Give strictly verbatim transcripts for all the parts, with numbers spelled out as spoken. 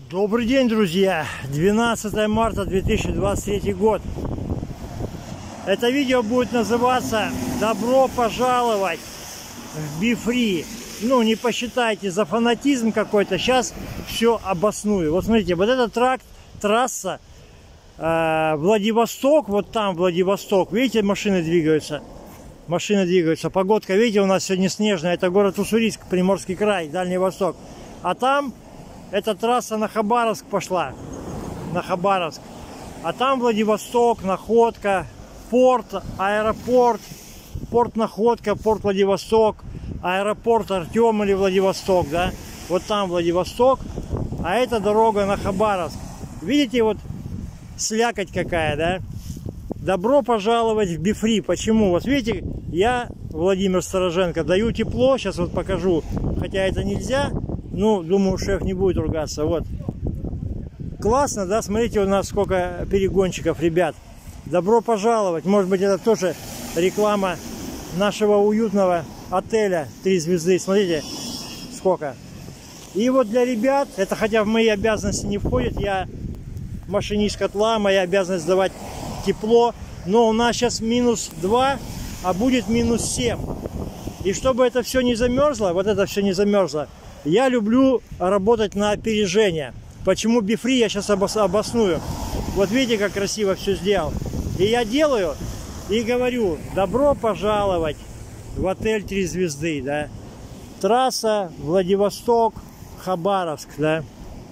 Добрый день, друзья! двенадцатое марта две тысячи двадцать третий год. Это видео будет называться «Добро пожаловать в BeFree». Ну, не посчитайте за фанатизм какой-то. Сейчас все обосную. Вот смотрите, вот этот тракт, трасса э, Владивосток, вот там Владивосток. Видите, машины двигаются. Машины двигаются. Погодка, видите, у нас сегодня снежная. Это город Уссурийск, Приморский край, Дальний Восток. А там эта трасса на Хабаровск пошла. На Хабаровск. А там Владивосток, Находка, порт, аэропорт, порт Находка, порт Владивосток, аэропорт Артем или Владивосток, да? Вот там Владивосток, а это дорога на Хабаровск. Видите, вот слякоть какая, да? Добро пожаловать в BeFree. Почему? Вот видите, я, Владимир Стороженко, даю тепло. Сейчас вот покажу, хотя это нельзя. Ну, думаю, шеф не будет ругаться. Вот. Классно, да? Смотрите, у нас сколько перегонщиков, ребят. Добро пожаловать. Может быть, это тоже реклама нашего уютного отеля три звезды. Смотрите, сколько. И вот для ребят, это хотя в мои обязанности не входит, я машинист котла, моя обязанность давать тепло. Но у нас сейчас минус два, а будет минус семь. И чтобы это все не замерзло, вот это все не замерзло, я люблю работать на опережение. Почему BeFree, я сейчас обосную. Вот видите, как красиво все сделал. И я делаю и говорю: добро пожаловать в отель три звезды, да. Трасса Владивосток, Хабаровск, да.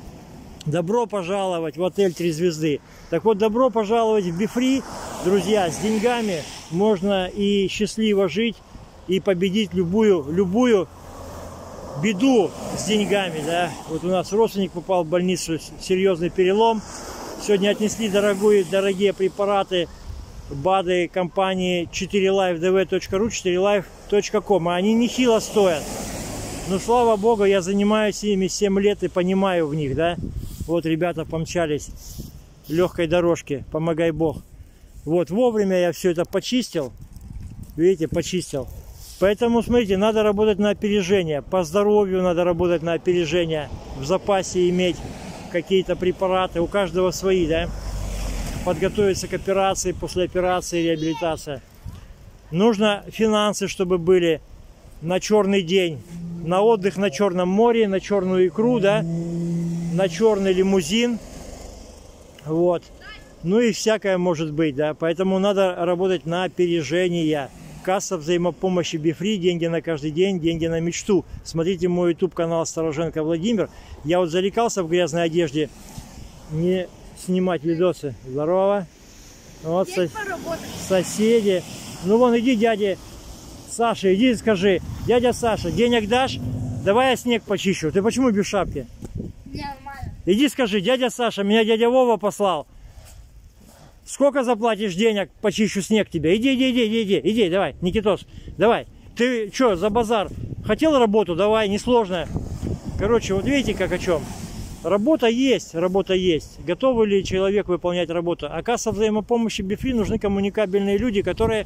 Добро пожаловать в отель три звезды. Так вот, добро пожаловать в BeFree, друзья. С деньгами можно и счастливо жить, и победить любую, любую беду с деньгами, да. Вот у нас родственник попал в больницу, серьезный перелом. Сегодня отнесли дорогие, дорогие препараты, БАДы компании четыре лайф дэ вэ точка ру, четыре лайф точка ком. А они нехило стоят. Но слава богу, я занимаюсь ими семь лет и понимаю в них, да. Вот ребята помчались легкой дорожке, помогай Бог. Вот вовремя я все это почистил. Видите, почистил. Поэтому, смотрите, надо работать на опережение. По здоровью надо работать на опережение. В запасе иметь какие-то препараты. У каждого свои, да. Подготовиться к операции, после операции реабилитация. Нужно финансы, чтобы были на черный день. На отдых на Черном море, на черную икру, да. На черный лимузин. Вот. Ну и всякое может быть, да. Поэтому надо работать на опережение. Касса взаимопомощи BeFree, деньги на каждый день, деньги на мечту. Смотрите мой YouTube канал Стороженко Владимир. Я вот зарекался в грязной одежде не снимать видосы. Здорово. Вот сос... соседи. Ну вон, иди, дядя Саша, иди скажи: дядя Саша, денег дашь? Давай я снег почищу. Ты почему без шапки? Нормально. Иди скажи: дядя Саша, меня дядя Вова послал. Сколько заплатишь денег, почищу снег тебе? Иди, иди, иди, иди, иди, иди, давай, Никитос, давай. Ты что, за базар? Хотел работу? Давай, несложная. Короче, вот видите, как о чем. Работа есть, работа есть. Готовы ли человек выполнять работу? А касса взаимопомощи BeFree нужны коммуникабельные люди, которые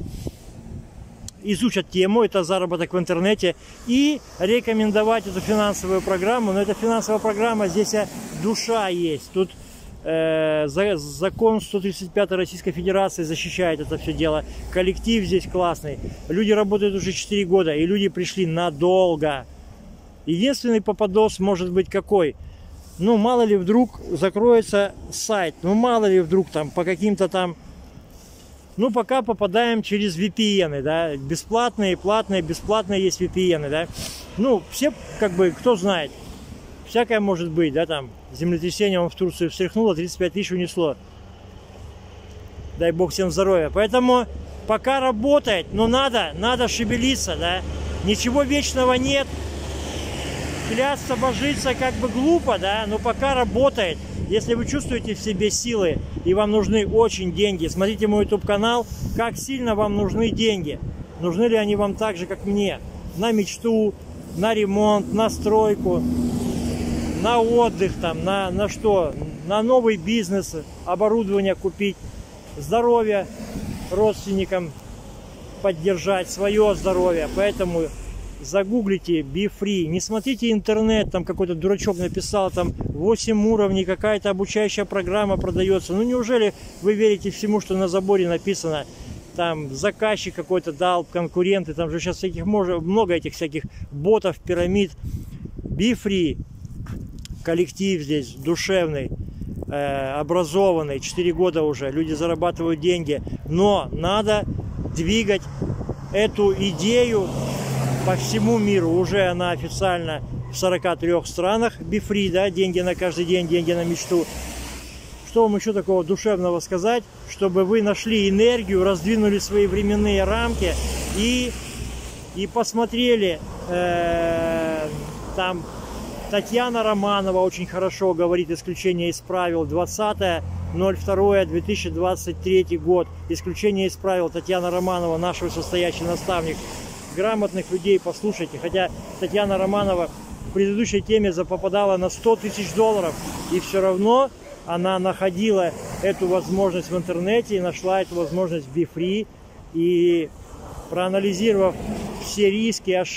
изучат тему, это заработок в интернете, и рекомендовать эту финансовую программу. Но эта финансовая программа, здесь душа есть. Тут закон сто тридцать пятый Российской Федерации защищает это все дело. Коллектив здесь классный. Люди работают уже четыре года, и люди пришли надолго. Единственный попадос может быть какой? Ну, мало ли вдруг закроется сайт. Ну, мало ли вдруг там по каким-то там... Ну, пока попадаем через ви пи эн, да. Бесплатные, платные, бесплатные есть ви пи эн, да. Ну, все, как бы, кто знает. Всякое может быть, да, там. Землетрясение он в Турцию встряхнуло, тридцать пять тысяч унесло. Дай бог всем здоровья. Поэтому пока работает, но надо, надо шевелиться, да. Ничего вечного нет. Клясться, божиться как бы глупо, да, но пока работает. Если вы чувствуете в себе силы и вам нужны очень деньги, смотрите мой YouTube канал, как сильно вам нужны деньги. Нужны ли они вам так же, как мне? На мечту, на ремонт, на стройку, на отдых, там, на, на что? На новый бизнес, оборудование купить, здоровье родственникам поддержать, свое здоровье. Поэтому загуглите BeFree, не смотрите интернет, там какой-то дурачок написал, там восемь уровней, какая-то обучающая программа продается. Ну неужели вы верите всему, что на заборе написано? Там заказчик какой-то дал, конкуренты, там же сейчас всяких, много этих всяких ботов, пирамид. BeFree, коллектив здесь душевный, э, образованный, четыре года уже, люди зарабатывают деньги, но надо двигать эту идею по всему миру. Уже она официально в сорока трёх странах. BeFree, да, деньги на каждый день, деньги на мечту. Что вам еще такого душевного сказать, чтобы вы нашли энергию, раздвинули свои временные рамки и, и посмотрели, э, там Татьяна Романова очень хорошо говорит, исключение из правил, двадцатое ноль второе две тысячи двадцать третий год, исключение из правил, Татьяна Романова, наш вышестоящий наставник. Грамотных людей послушайте, хотя Татьяна Романова в предыдущей теме попадала на сто тысяч долларов, и все равно она находила эту возможность в интернете и нашла эту возможность в BeFree. И проанализировав все риски, ошибки,